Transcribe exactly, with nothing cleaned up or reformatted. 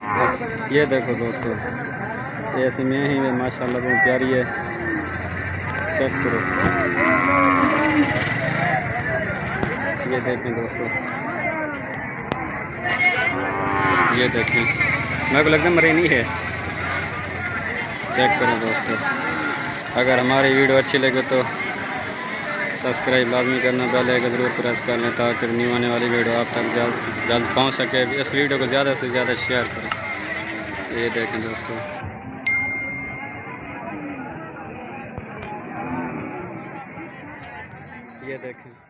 बस ये देखो दोस्तों, ऐसी में ही है माशाल्लाह, बहुत प्यारी है। चेक करो, ये देखें दोस्तों, ये देखें, मेरे को लगता है मरीनी है। चेक करो दोस्तों, अगर हमारी वीडियो अच्छी लगे तो सब्सक्राइब लाजमी करना, बेल आइकन ज़रूर प्रेस कर लें ताकि न्यू आने वाली वीडियो आप तक जल्द जल्द पहुंच सके। इस वीडियो को ज़्यादा से ज़्यादा शेयर करें। ये देखें दोस्तों, ये देखें।